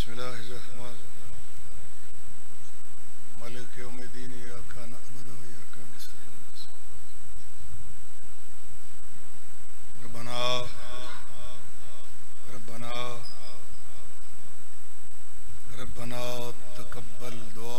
बिस्मिल्लाहिर्रहमानिर्रहीम मालिक यौमिद्दीन इय्याका नअबुदु व इय्याका नस्तईन रब्बना रब्बना रब्बना तक़ब्बल दुआ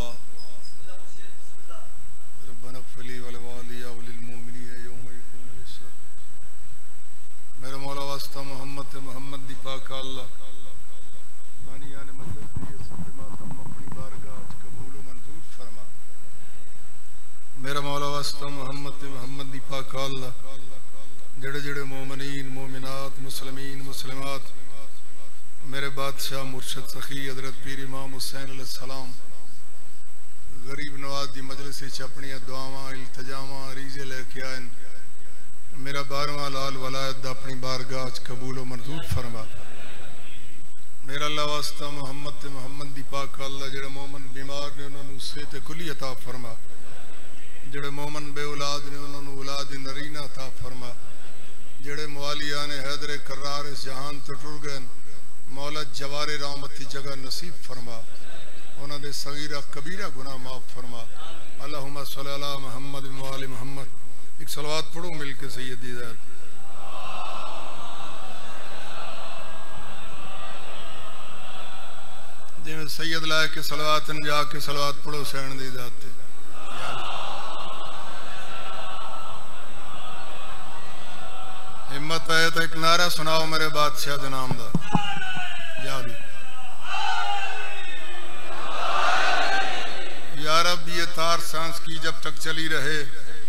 रब्बना इग़फ़िर ली व लिवालिदिया व लिलमुमिनीन यौम यक़ूमुल हिसाब। मेरे मौला वास्ता मोहम्मद दी पाक अल्लाह बानियान मतलब ये सब मातम अपनी बारगाह कबूल व मंजूर फरमा। मेरा मौला वास्ता मोहम्मद दी पाक अल्लाह जड़े जड़े मोमिनीन मोमिनात मुस्लिमीन मुस्लिमात मेरे बादशाह मुर्शद सखी हजरत पीर इमाम हुसैन अलैहिस्सलाम गरीब नवाज दी मजलिस च अपनी दुआवां इल्तिजामां अरीज़े लेके आए। मेरा 12वां लाल वलायत अपनी बारगाह कबूल व मंजूर फरमा। मेरा अल्लाह वास्ता मोहम्मद दी पाक अल्लाह जेड़े मोमन बीमार ने उन्होंने सेहत कुली अता फरमा। जेड़े मोमन बे औलाद ने उन्होंने औलाद नरीना अता फरमा। जेड़े मुआलिया ने हैदर करार इस जहान तो टुर गए मौला जवारे रहमत की जगह नसीब फरमा। उन्होंने सगीरा कबीरा गुनाह माफ फरमा। अल्लाहुम्मा सल्ली अला मुहम्मद व आलि मुहम्मद। एक सलवात पढ़ो मिलके सैयदी ज़ात। जिमें सैयद लाए के सलवात जाके सलवात पढ़ो सैन दी ज़ात। हिम्मत है तो एक नारा सुनाओ मेरे बादशाह दे नाम दा। याद या रब ये तार सांस की जब तक चली रहे।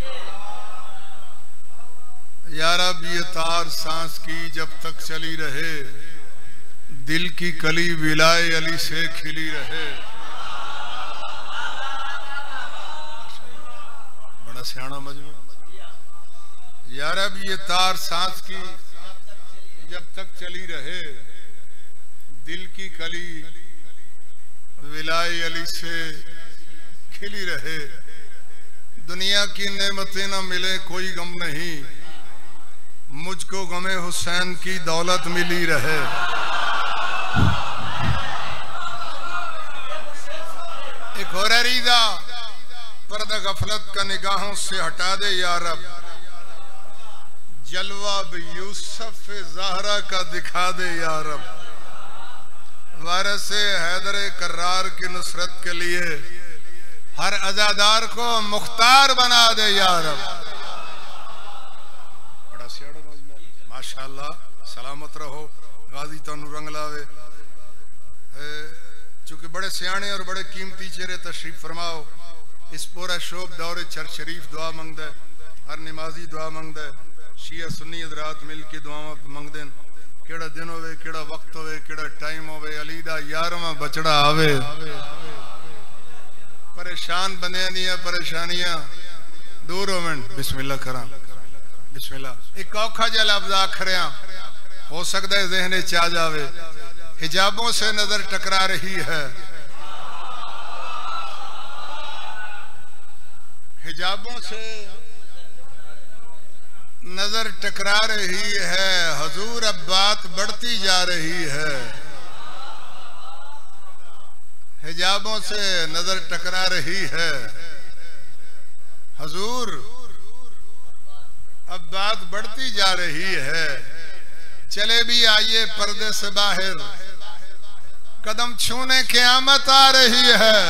या रब ये तार सांस की जब तक चली रहे। दिल की कली विलाए अली से खिली रहे। बड़ा सियाना मजमू। या रब ये तार सांस की जब तक चली रहे। दिल की कली विलाए अली से खिली रहे। दुनिया की नेमतें न मिले कोई गम नहीं। मुझको गमे हुसैन की दौलत मिली रहे। एक और रीदा पर्दा गफलत का निगाहों से हटा दे या रब। जलवा यूसुफ ज़हरा का दिखा दे या रब। वारिस हैदर करार की नुसरत के लिए हर अज़ादार को मुख्तार बना दे या रब। बड़ा सियाड़ा माशाअल्लाह। सलामत रहो गाजी तनु रंग लावे। चूंकि बड़े सियाने और बड़े कीमती चेहरे तशरीफ फरमाओ। इस पूरा शोक दौरे चर्च शरीफ दुआ मंगदा है। हर नमाजी दुआ मंगदा है। शिया सुन्नी हज़रात मिल के दुआवां मंगदे न। केड़ा दिन होवे केड़ा वक्त होवे केड़ा टाइम होवे अली दा 11वां बचड़ा आवे। परेशान बंदियां दी परेशानियां दूर होवन। बिस्मिल्लाह करा बिस्मिल्लाह। एक औखा जिहा लफ्ज़ आखरिया हो सकता है ज़हन च आ जावे। हिजाबों से नजर टकरा रही है। हिजाबों से नजर टकरा रही है। हजूर अब बात बढ़ती जा रही है। हिजाबों से नजर टकरा रही है। हजूर अब बात बढ़ती जा रही है। चले भी आइए पर्दे से बाहर। कदम छूने क़यामत आ रही है।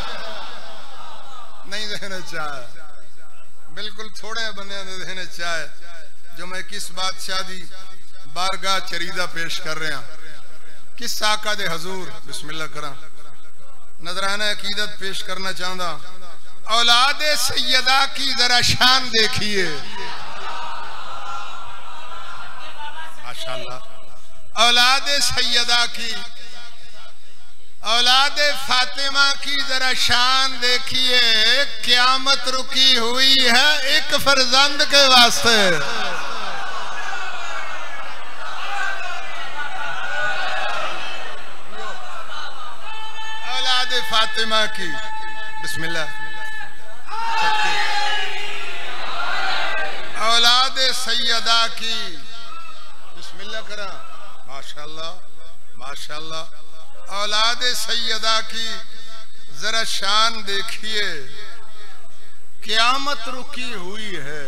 नहीं देना चाहे बिल्कुल थोड़े बंदे ने देने चाहे जो मैं किस बादशाह दी बारगाह चरीदा पेश कर रहा। किस आका दे हजूर बिस्मिल्लाह करा नजराना अकीदत पेश करना चाहता। औलादे सैयदा की जरा शान देखिए। माशाअल्लाह। औलादे सैयदा की औलादे फातिमा की जरा शान देखिए। क़यामत रुकी हुई है एक फरजंद के वास्ते। औलादे फातिमा की बिस्मिल्लाह। औलादे सैयदा की बिस्मिल्लाह करा। माशाअल्लाह माशाअल्लाह। औलाद सैयदा की जरा शान देखिए, क़यामत रुकी हुई है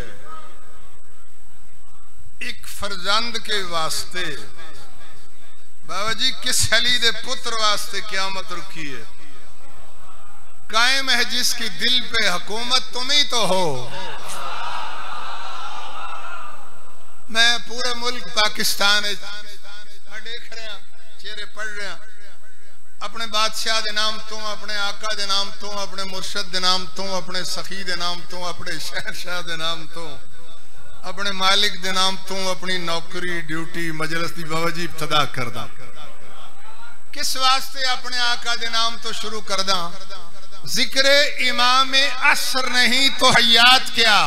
एक फरजंद के वास्ते। बाबा जी किस अली दे पुत्र वास्ते क़यामत रुकी है? कायम है जिसकी दिल पे हुकूमत, तुम ही तो हो। मैं पूरे मुल्क पाकिस्तान मैं देख रहा, चेहरे पढ़ रहा, अपने बादशाह दे नाम तो, अपने आका दे नाम तो, अपने मुर्शद दे नाम तो, अपने सखी दे नाम तो, अपने शहनशाह दे नाम तो, अपने मालिक दे नाम तो, अपनी नौकरी ड्यूटी मजलिस दी बाबा जी इब्तदा करदा। किस वास्ते अपने आका दे नाम तो शुरू करदा? जिक्र इमाम असर नहीं तो हयात क्या?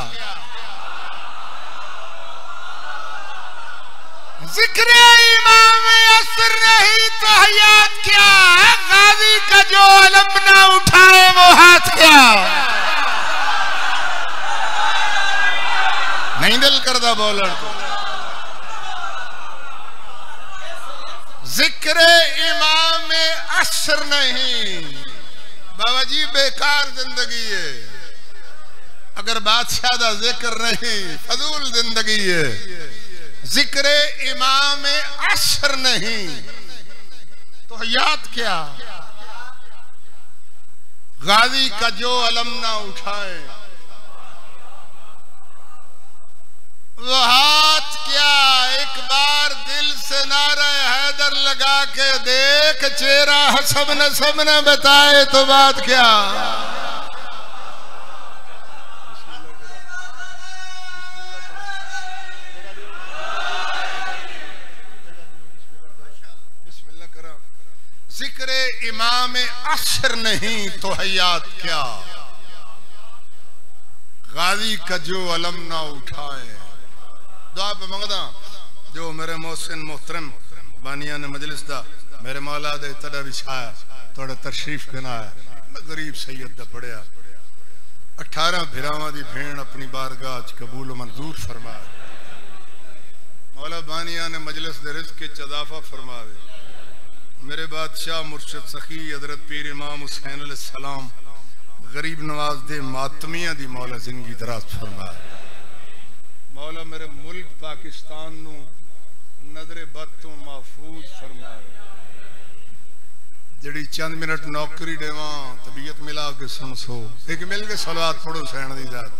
जिक्र इमाम असर नहीं तो हयात क्या? गाजी का जो अलम ना उठाए वो हाथ क्या? नहीं दिल करदा बोलर को। जिक्र इमाम असर नहीं, बाबा जी बेकार जिंदगी है। अगर बादशाह दा जिक्र नहीं, फजूल जिंदगी है। जिक्र इमाम असर नहीं तो हयात क्या? गाजी का जो अलम ना उठाए वो हाथ क्या? एक बार दिल से नारा हैदर लगा के देख, चेहरा सब न बताए तो बात क्या? जिक्र इमाम असर नहीं तो हयात क्या? गाजी का जो अलम ना उठाए। दुआ पे मंगदा जो मेरे मोहसिन मोहतरम बानिया ने मजलिस दा मेरे मौला दे तड़ा विछाया, थोड़ा तशरीफ करना है। मैं गरीब सैयद दा पढ़िया 18 भिरावां दी भेण अपनी बारगाह च कबूल मंजूर फरमाए। मौला बानिया ने मजलिस दे रिज़्क़ च इज़ाफा फरमावे। मेरे बादशाह मुर्शिद सखी हजरत पीर इमाम हुसैन अलैहिस्सलाम गरीब नवाज दे मातमियां दी मौला जिंदगी दराज फरमाए। मौला मेरे मुल्क पाकिस्तान नू नजरे बद तो महफूज फरमाए। जड़ी चंद मिनट नौकरी देवा तबीयत मिला के सुन सो, एक मिल के सलवात पढ़ो सैन दी जात।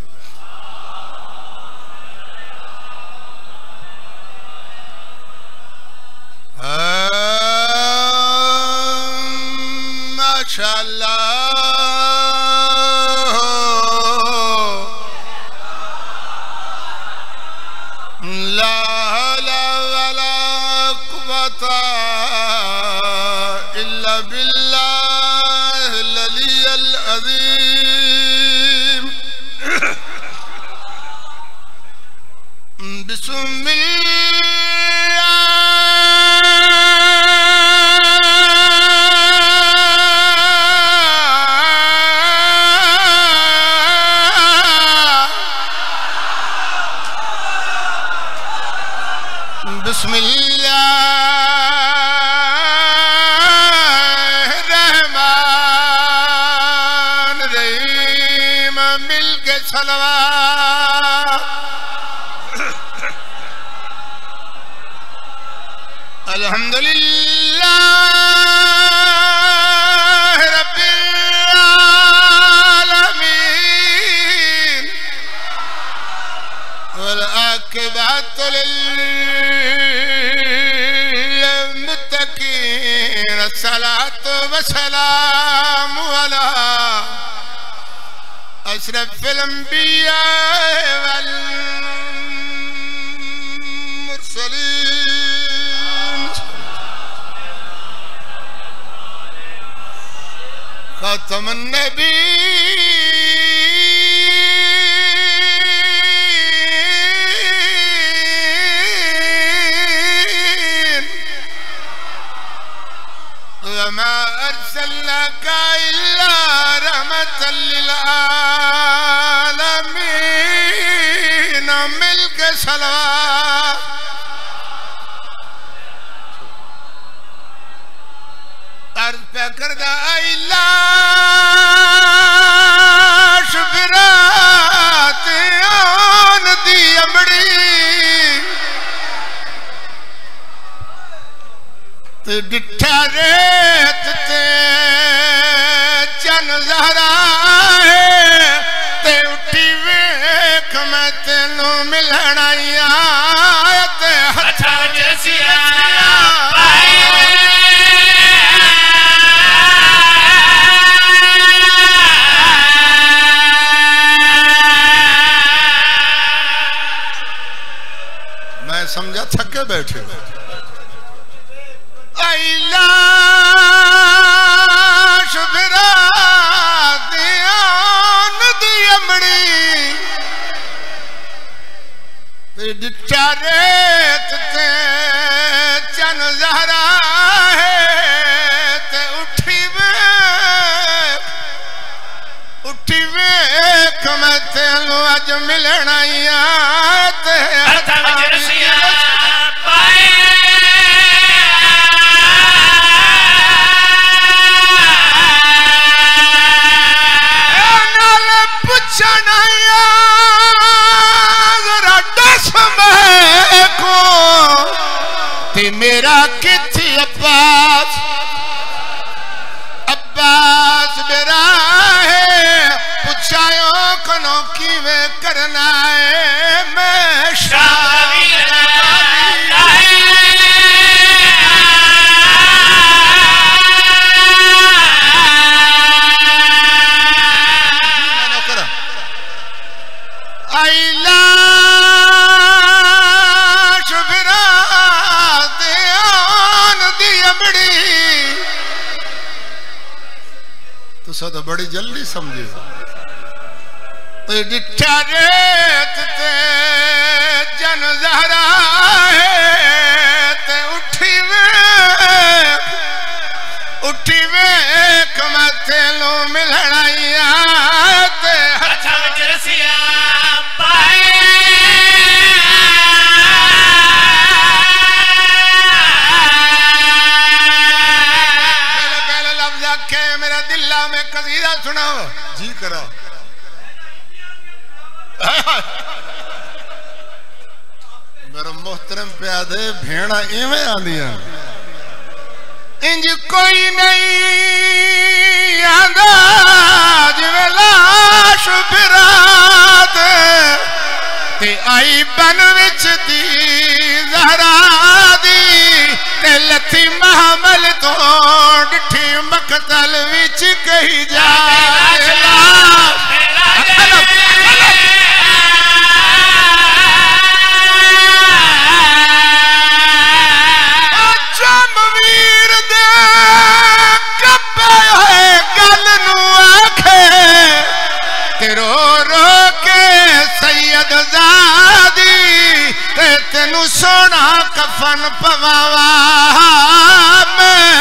माशाअल्लाह ला हौला वला कुव्वता इल्ला बिल्लाहिल अलिय्यिल अज़ीम। बिस्मिल्लाह बिस्मिल्लाहिर्रहमानिर्रहीम मिल के सलवात। अल्हम्दुलिल्लाह रब्बिल आलमीन वल आक़िबतु लिल्मुत्तक़ीन। अस्सलातु वस्सलामु अला अशरफिल अंबिया वल मुरसलीन खातमुन नबीय्यीन वमा अर्सलनाका इल्ला रहमतल लिल आलमीन। मिल के सलवात। पे करदा लाश विरात आन दी अमड़ी ते डिठा रेत ते चन ज़हरा है ते उठी वेख मैं तेनू मिलण आई ते हथा जसिया मैं समझा थके बैठे लाश विरात आन दी अमड़ी ते डिठा रेत ते चन ज़हरा है ते उठी वेख मैं तेनू अज मिलण आई ते मेरा किथे अब्बास अब्बास मेरा है पुछायो कनो किवे करना है मैं तो बड़ी जल्दी समझे तो डिठा रेत ते जन ज़हरा है ते उठी वेख मैं तेनू मिलण आई ते हथा विच रसिया पाए मेरा दिल्ला में कसीदा सुनाओ जी करो मेरा मोहतरम प्यादे भेड़ा इवें आंदियां इंज कोई नहीं आंदा जिवें लाश विरात ते आई बन विच दी ज़हरा दी ते लथी महमल तो डिठी मकतल विच कही जा जमवीर दे कब्बे होए गल नू आखे ते रो रो के सैयद ज़ादी ते तेनू सोना कफन पवावा मैं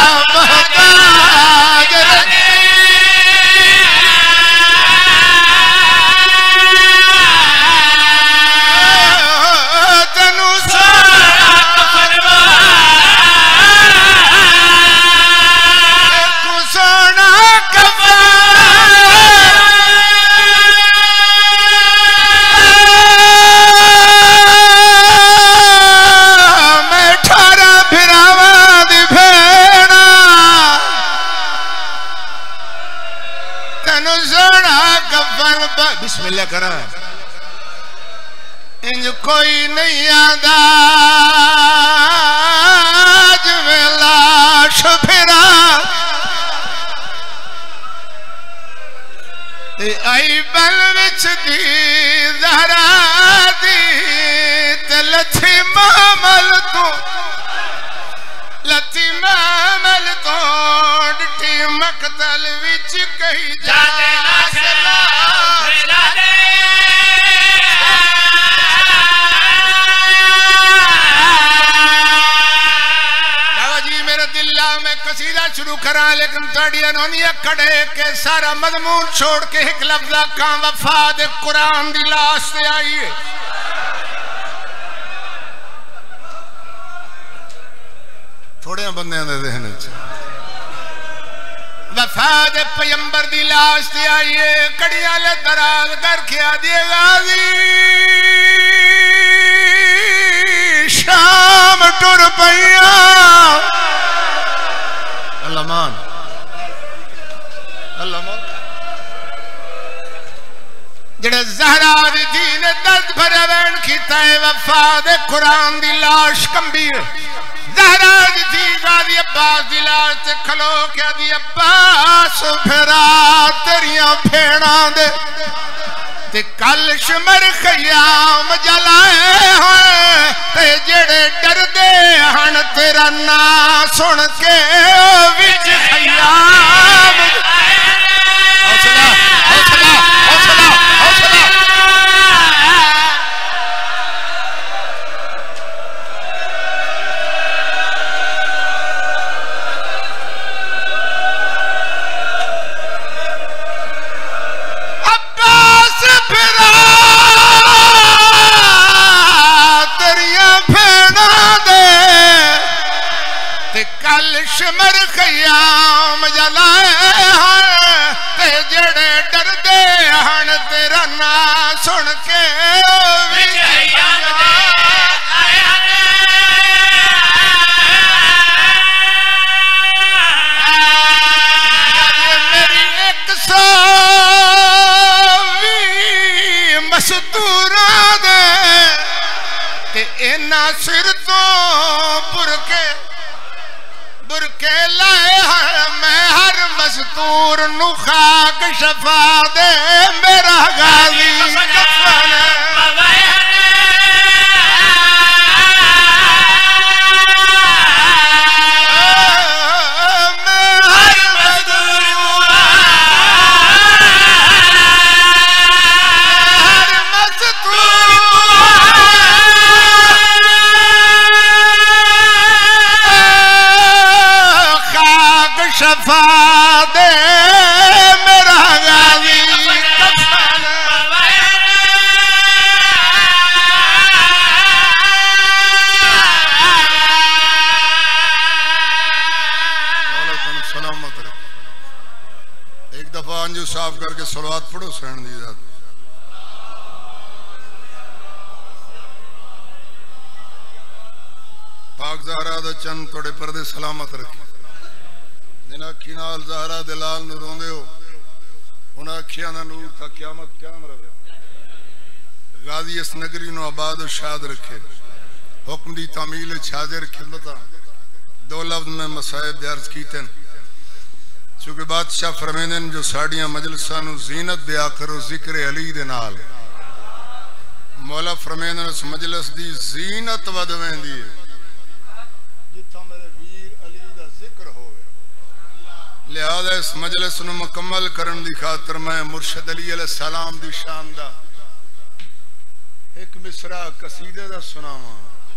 बिस्मिल्लाह करा इंज कोई नहीं आंदा जिवें लाश फिरा ते आई बल विच दी ज़हरा दी ते लथी महमल तो डिठी मकतल विच कही जा कसीदा शुरू करा लेकिन थोड़ी अनोनिया खड़े के सारा मजमून छोड़ के एक लफ्ज़ का वफा दे कुरान दी लाश से आई है थोड़े बंदे दे ज़हन वफाद पैगंबर दी लाश ते आइए कड़ियां ले दराज करके आदि गाजी शाम टुर पैया अल्लाह मान जेड़े ज़हरा दी धी ने दर्द भरे वैन कीता है वफाद कुरान दी लाश कंबी ज़हरा दी धी गाजी अब्बास दी लाश ते खलो के आदि अब्बास फिरा तेरियां भेड़ा दे ते कल शमर खयाम जलाए हैं ते जेड़े डरदे हन तेरा ना सुन के विच खयाम हौसला हौसला हौसला हौसला अब्बास फिरा तेरियां भेड़ा दे ते कल शमर खयाम जलाए ते जेड़े डरदे हन तेरा ना सुन के मेरी एक सौ मस्तूरा दे ते इना सिर तो बुरके लाए हर मैं हर मस्तूर नु खाक शफा दे मेरा गाजी कफन शफा दे मेरा गाजी कफन सलामत रहे। एक दफा अंजू साफ करके सलवात पढ़ो सहन दी जात पाक ज़हरा दा चंद थोड़े पर्दे सलामत रखे जिन अखी नाल ज़हरा दे लाल नूं रोंदे हो उन अखियां दा नूर था क़यामत कायम रहे। गाजी इस नगरी नूं आबाद और शाद रखे हुक्म दी तामील हाज़िर खिदमतां दो लफ्ज़ में मसाइब दर्ज कीते चूंकि बादशाह फरमांदे ने जो साड़ियां मजलिसां नूं ज़ीनत दिया करो जिक्र अली दे नाल मौला फरमांदे ने उस मजलिस दी ज़ीनत वध वेंदी है जिथा मेरे वीर अली दा जिक्र होवे। लिहाजा इस मजलिस नूं मुकम्मल करन दी खातर मैं मुर्शद अली अलैहि सलाम दी शान दा एक मिसरा कसीदे दा सुनावां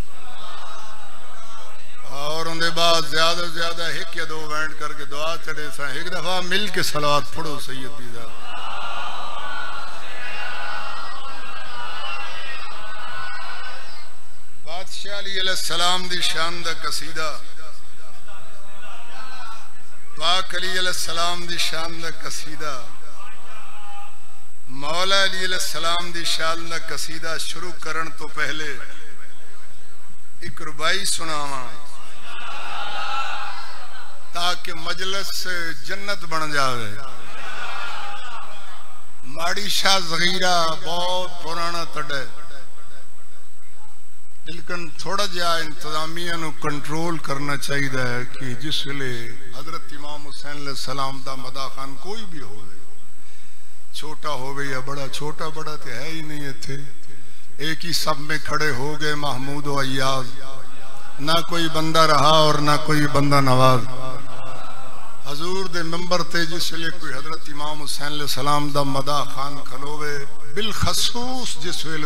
और उनके बाद ज्यादा ज्यादा एक या दो बैंड करके दुआ चढ़े सा एक दफा मिल के सलावत पढ़ो सैयद दी जात बादशाह अली अलैहि सलाम दी शान दा कसीदा पाक अली अलैहि सलाम दी शान दा कसीदा मौला अली अलैहि सलाम दी शान दा कसीदा शुरू करन तो पहले एक रुबाई सुनावा ताकि मजलिस जन्नत बन जावे। माड़ी शाह ज़गीरा बहुत पुराना तड़े लेकिन थोड़ा जा इंतजामिया नूं कंट्रोल करना चाहिए कि जिस वेले हजरत इमाम हुसैन अलैहि सलाम दा मदा खान कोई भी हो छोटा होवे या बड़ा छोटा बड़ा तो है ही नहीं इत्थे एक ही सब में खड़े हो गए महमूद व अय्याज ना कोई बंदा रहा और ना कोई बंदा नवाज हजूर दे मंबर ते जिसले कोई हजरत इमाम हुसैन अलैहि सलाम दा मदा खान खलोवे बिलखसूस जिस वेले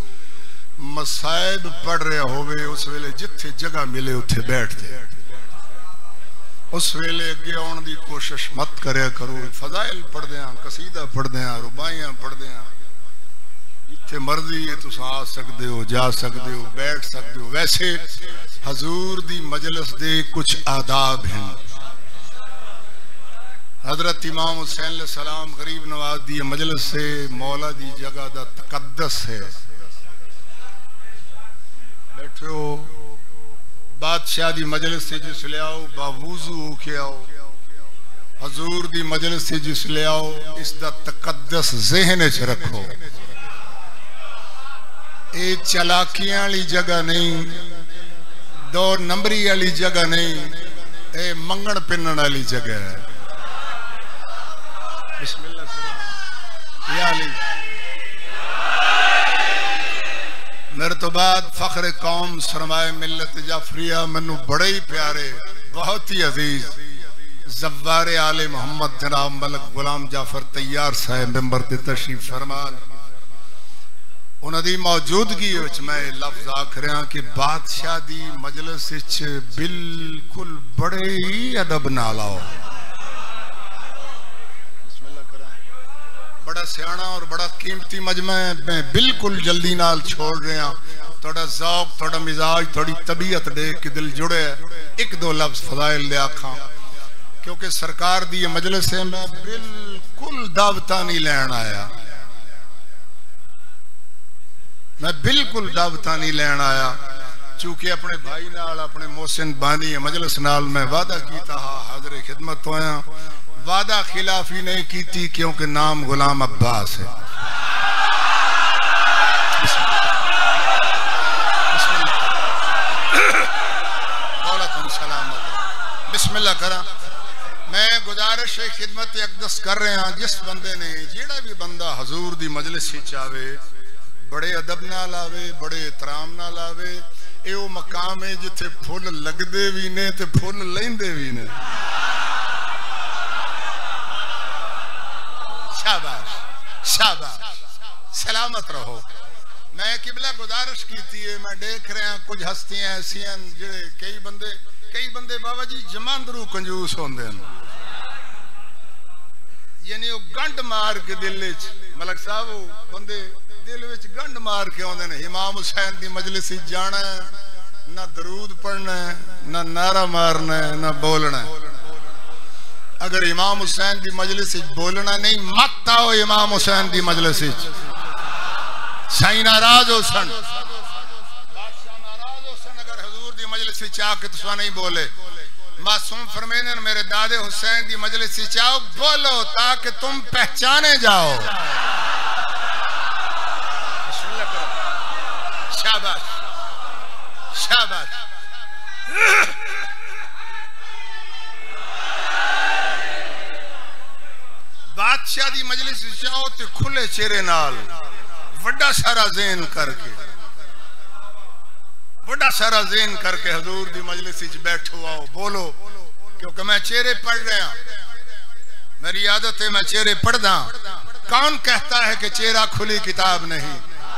मसाइब पढ़ रहा होवे उस वेले जिथे जगह मिले उथे बैठते उस वेले अगे आने की कोशिश मत करे करो। फजाइल पढ़दे कसीदा पढ़दे रुबाइयां पढ़दे जिथे मर्जी है तुस आ सकते हो जा सकते हो बैठ सकते हो। वैसे हजूर दी मजलिस दे कुछ आदाब हैं। हजरत इमाम हुसैन सलाम गरीब नवाज दी मजलिस से मौला दी जगह दा तकद्दस है। बैठो बादशाह दी मजलिस से जिसले आओ बावुजू होके आओ, हजूर दी मजलिस से जिसले आओ इसका तकद्दस ज़हन च रखो। ये चलाकियां वाली जगह नहीं, दो नंबरी वाली जगह नहीं, ये मंगण पिनण वाली जगह है। बिस्मिल्लाह या अली। मेरे तो बाद फख्र कौम सरमाए मिल्लत जाफरिया मैनू बड़े ही प्यारे, बहुत ही अजीज ज़व्वारे आले मोहम्मद जनाब मलक गुलाम जाफर तैयार साहब मेंबर ते तशरीफ फरमान। उन्होंने मौजूदगी मैं लफ्ज आख रहा कि बादशाह दी मजलिस बिल्कुल बड़े ही अदब नाल आओ। बड़ा सियाना और बड़ा कीमती मजमा है। मैं बिल्कुल जल्दी नाल छोड़ रहा, थोड़ा ज़ौक, थोड़ा मिजाज, थोड़ी तबीयत देख के दिल जुड़े। एक दो लफ्ज फजाइल दे आखा, क्योंकि सरकार दी मजलिस है। मैं बिल्कुल दावता नहीं लैन आया, मैं बिल्कुल दावता नहीं लैन आया, चूंकि अपने भाई नाल अपने मोहसिन बानी मजलिस नाल मैं वादा किया हाजिर खिदमत होया। वादा खिलाफी नहीं की, क्योंकि नाम गुलाम अब्बास है। बिस्मिल्लाह करा। मैं गुजारिश खिदमत अकदस कर रहा, जिस बंदे ने जेड़ा भी बंदा हजूर दी मजलिस आवे बड़े अदब नाल आवे, बड़े एहतराम नाल आवे। ये वो मकाम है जिथे फुल लगते भी ने ते फुल लेंदे भी ने। शाबाश शाबाश, सलामत रहो। मैं किबला गुजारिश की है, मैं देख रहा कुछ हस्तियां ऐसियां जेड़े कई बंदे बाबा जी जमांदरू कंजूस होंदे हैं, यानी वो गंढ मार के दिल मलक साहब वो बंदे दिल विच गंढ मार के आउंदे ने। इमाम हुसैन दी मजलिस जाना है, ना दरूद पढ़ना है, ना नारा मारना है, ना बोलना है। अगर इमाम हुसैन दी मजलिस बोलना नहीं, मत आओ इमाम हुसैन दी मजलिस। साईं नाराज हो सन, बादशाह नाराज हो सन अगर हजूर दी मजलिस च आके तुसा नहीं बोले। मासूम फरमाने मेरे दादे हुसैन दी मजलिस च आओ, बोलो ताकि तुम पहचाने जाओ। शाबाश शाबाश। बादशाह दी मजलिस जाओ तो खुले चेहरे नाल, बड़ा सारा ज़हन करके, बड़ा सारा ज़हन करके हजूर दी मजलिस बैठो, आओ बोलो। क्योंकि मैं चेहरे पढ़ रहा, मेरी आदत है मैं चेहरे पढ़दा। कौन कहता है कि चेहरा खुली किताब नहीं?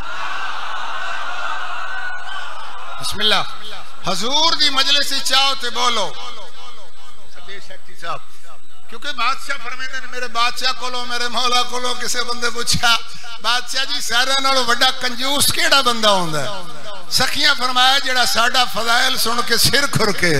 बिस्मिल्लाह। हजूर दी मजलिस चाहो तो बोलो। सतीश शेट्टी साहब, क्योंकि बादशाह फरमाते ने मेरे बादशाह कोलो, मेरे मौला कोलो किसी बंदे पूछा, बादशाह जी सारे नालों बड़ा कंजूस केड़ा बंदा होंदा है? सखियां फरमाया जेड़ा साडा फजाइल सुन के सिर खुरके।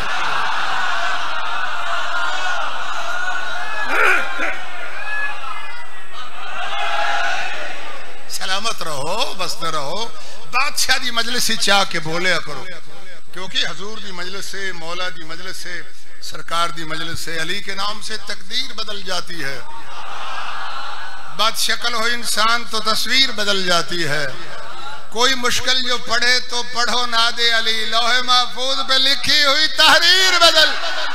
सलामत रहो, बसते रहो। बादशाह दी मजलिस चाह के बोले करो, क्योंकि हजूर दी मजलिस से, मौला दी मजलिस से, सरकार दी मजलिस से, अली के नाम से तकदीर बदल जाती है। बात शक्ल हो इंसान तो तस्वीर बदल जाती है। कोई मुश्किल जो पढ़े तो पढ़ो नादे अली, लौहे महफूज पे लिखी हुई तहरीर बदल।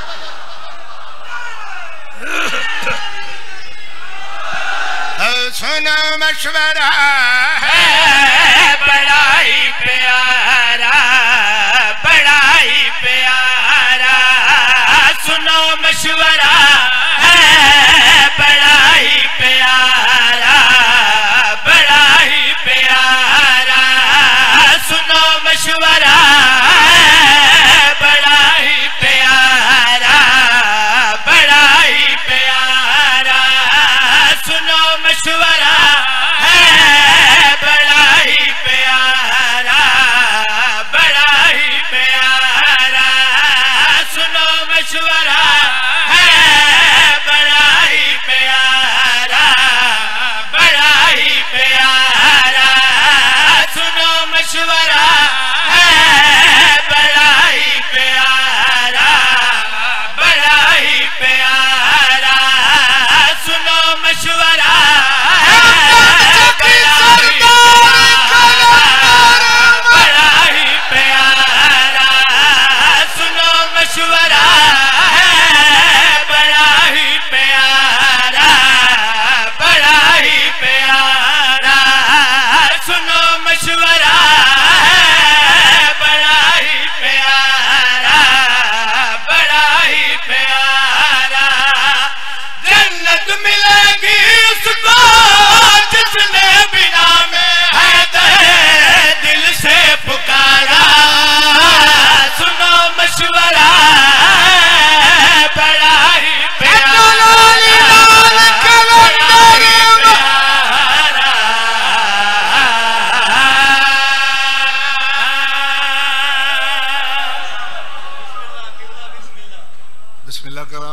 सुनो मशवरा है बड़ा ही प्यारा, बड़ा ही प्यारा। सुनो मशवरा है बड़ा ही प्यारा, बड़ा ही प्यारा। सुनो मशवरा है बड़ा ही प्यारा, बड़ा ही प्यारा। सुनो मशवरा है बड़ा ही प्यारा, बड़ा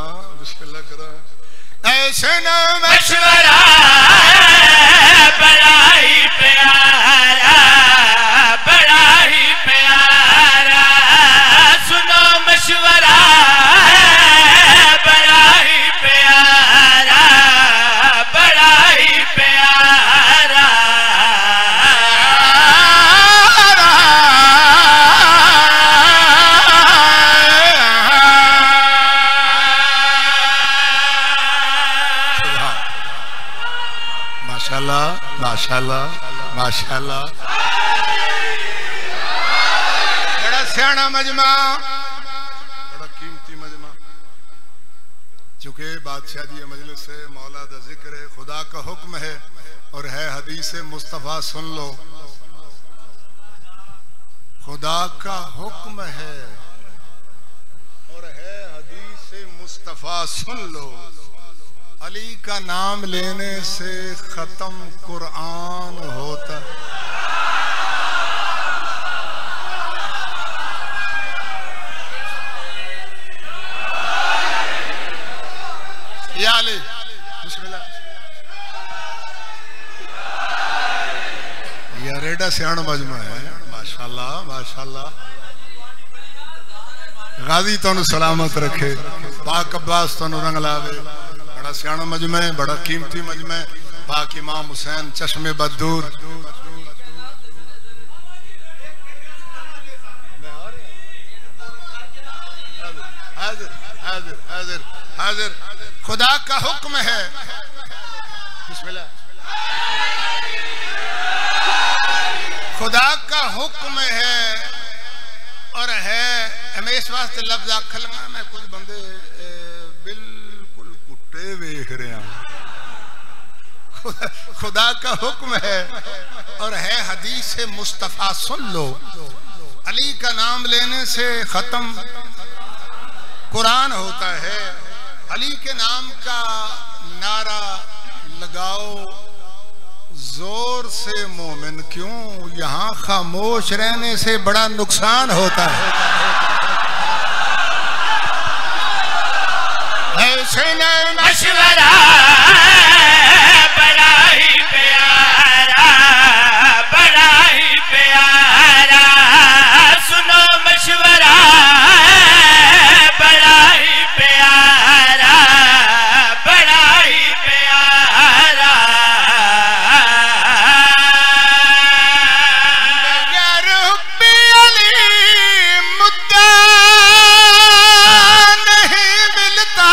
बिस्मिल्लाह करा। ऐसे न मशवरा बड़ा ही प्यारा, बड़ा ही प्यारा, सुनो मशवरा बड़ा ही प्यारा, बड़ा ही प्यारा। माशाल्लाह माशाल्लाह, बड़ा सियाना मजमा, बड़ा कीमती मजमा। चूंकि बादशाह जी मजलिस है, मौला का जिक्र है, खुदा का हुक्म है और है हदीस मुस्तफ़ा, सुन लो। खुदा का हुक्म है और है हदीस मुस्तफ़ा, सुन लो। अली का नाम लेने से खत्म कुरान होता। या अली बिस्मिल्लाह। यार एडा सियाणा मजमा है, माशाल्लाह माशाल्लाह। गाजी तुहानू सलामत रखे, पाक अब्बास तुहानू रंग लावे। बड़ा सियाणा मजमा है, बड़ा कीमती मजमा है। पाक इमाम हुसैन चश्मे बदूर, हाजिर हाजिर हाजिर हाजिर। खुदा का हुक्म है, बिस्मिल्लाह। खुदा का हुक्म है और है। मैं इस वास्ते लफ्ज आख लगा, मैं कुछ बंदे बिल्कुल कुट्टे वेख रहे हैं। खुदा का हुक्म है और है हदीस मुस्तफ़ा, सुन लो। अली का नाम लेने से खत्म कुरान होता है। अली के नाम का नारा लगाओ जोर से मोमिन, क्यों यहाँ खामोश रहने से बड़ा नुकसान होता है। मशवरा बड़ा ही प्यारा, बड़ा ही प्यारा, सुनो मशवरा बड़ा ही प्यारा, बड़ा ही प्यारा। बगैर हुब्बे अली मुद्दा नहीं मिलता,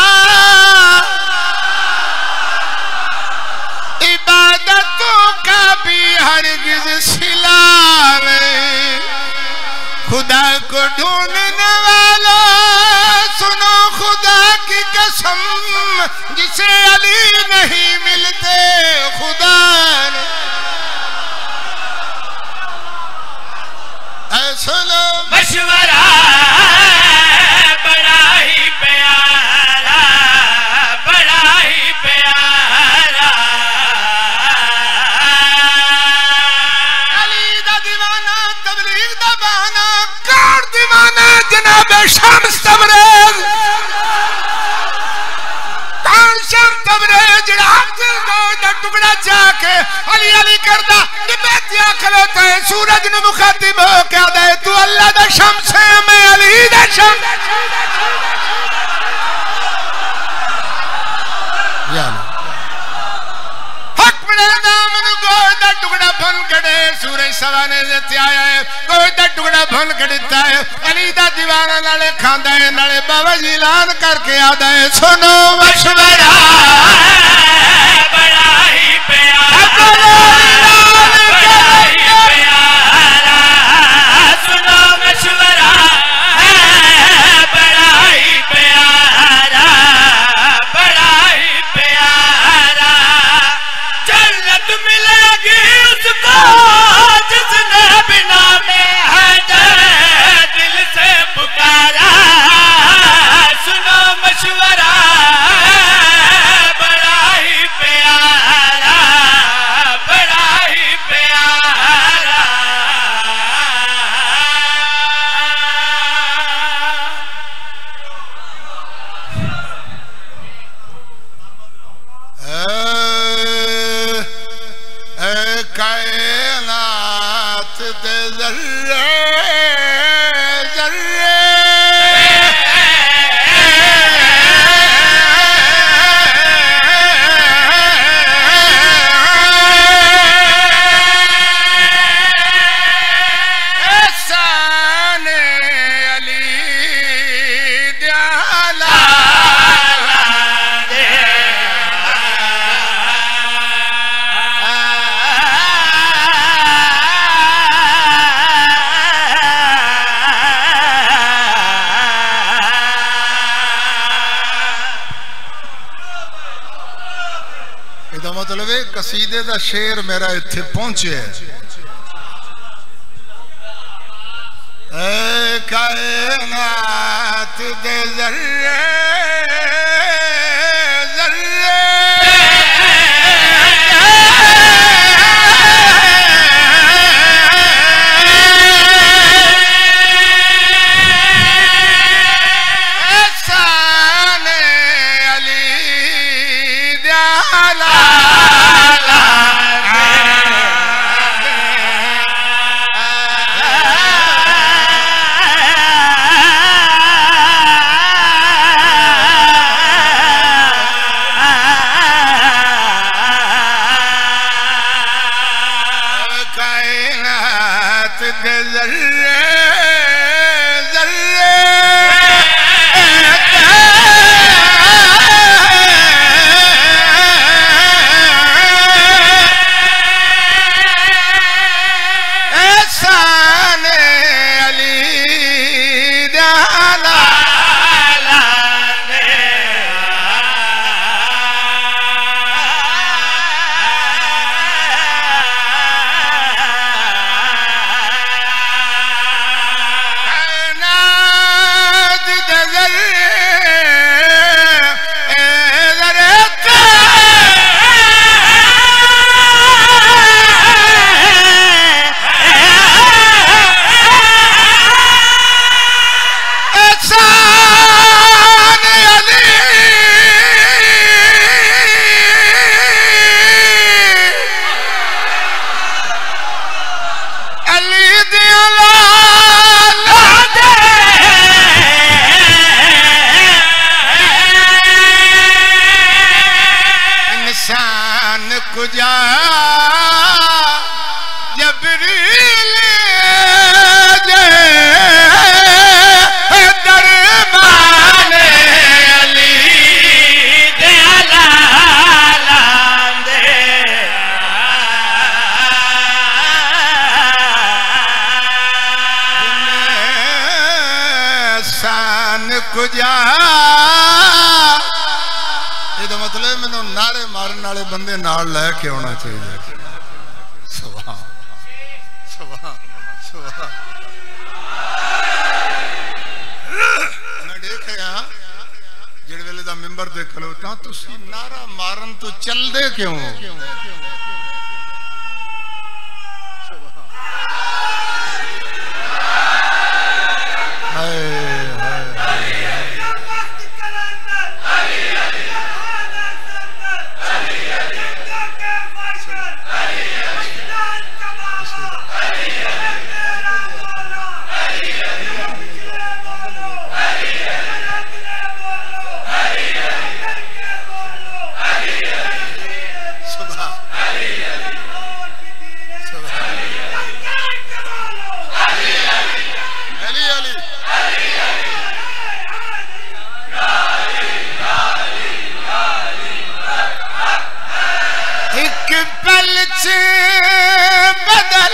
इबादतों का भी हरगिज सिला नहीं। खुदा को ढूंढने वालों सुनो खुदा की कसम, जिसे अली नहीं मिलते खुदा सुनो। मशवरा बड़ा ही प्यारा, बड़ा ही प्यारा। अली दा दीवाना, तबलीग दा बहाना, कार दीवाना जनाब शम्स तबरेज। कार शम्स तबरेज रात दा टुकड़ा जाके अली अली करदा डिबेतिया खलोता है। सूरज ने मुखातिब हो के आदा है, तू अल्लाह दा शम्स है, मैं अली दा शम्स। हक बने दाम गोद दा टुकड़ा भन खड़े, सूरज सवाने से आया है, गोद दा टुकड़ा भन खड़ता है। अली दा दीवाना नाले खांदा है, नाले बाबा जी ऐलान करके आदा है, सुनो मशवरा बड़ा ही प्यारा, बड़ा ही प्यारा, सुनो मशवरा बड़ा ही प्यारा, बड़ा ही प्यारा। जन्नत मिलेगी उसको जिसने बिना में हैदर दिल से पुकारा, सुनो मशवरा ਇਹਦਾ मतलब है कसीदे दा शेर मेरा इत्थे पहुंचे ऐ कायनात दे जर्रे जर्रे कुजा जबरील दरबान अली दे लालांदे शान कुजा ਇਹਦਾ मतलब ਮੈਨੂੰ नारे मारन वाले बंदे नाल लैके आना चाहिए सुभान सुभान सुभान मैं देख रहा जिस वेले दा मिंबर ते खलोता तुसी नारा मारन तो चलदे क्यों हाय बदल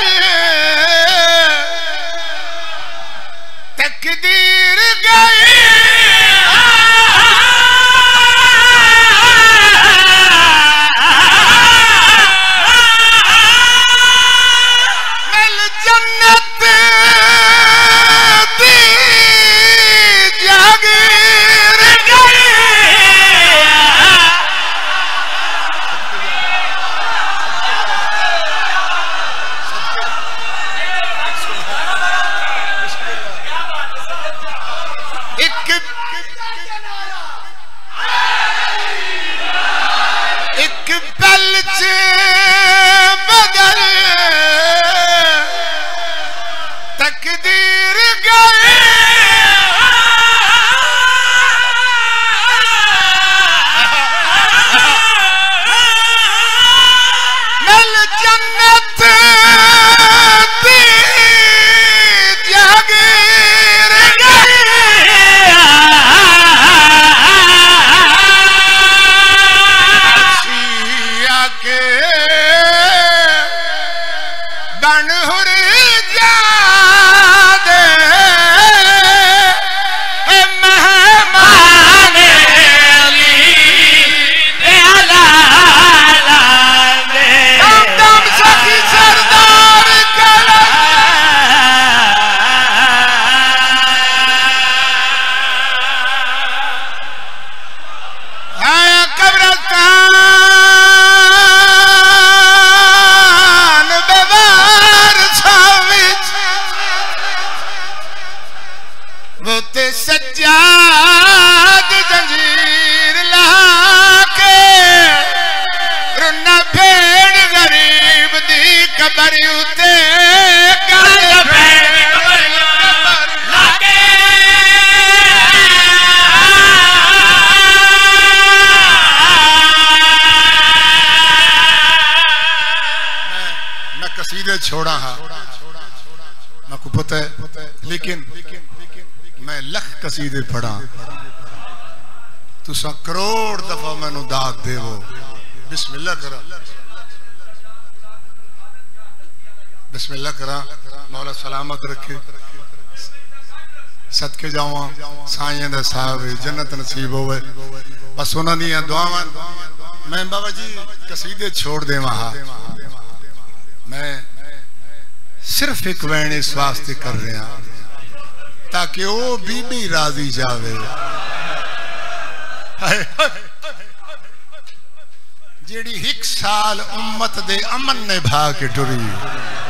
तकदीर गई मिल जन्नत दी जागीर गई एक पल से बदल तकदीर गई मिल जन्नत दी जागीर गई के उते गल लागे मैं कसीदे छोड़ा हाँ मैं को पता है लेकिन मैं लख कसीदे पढ़ा तुसा करोड़ दफा मैनू दाद देवो बिस्मिल्लाह करा बिस्मिल्लाह करा मौला सलामत रखे सदके जावा साईं दा साहब जन्नत नसीब होवे बस उन्हां दी दुआवां मैं बाबा जी कसीदे छोड़ देवा हाँ मैं सिर्फ एक वैन इस वास्ते कर रहा ताकि वो बीबी राजी जावे जेड़ी 1 साल उम्मत दे अमन ने भा के टुरी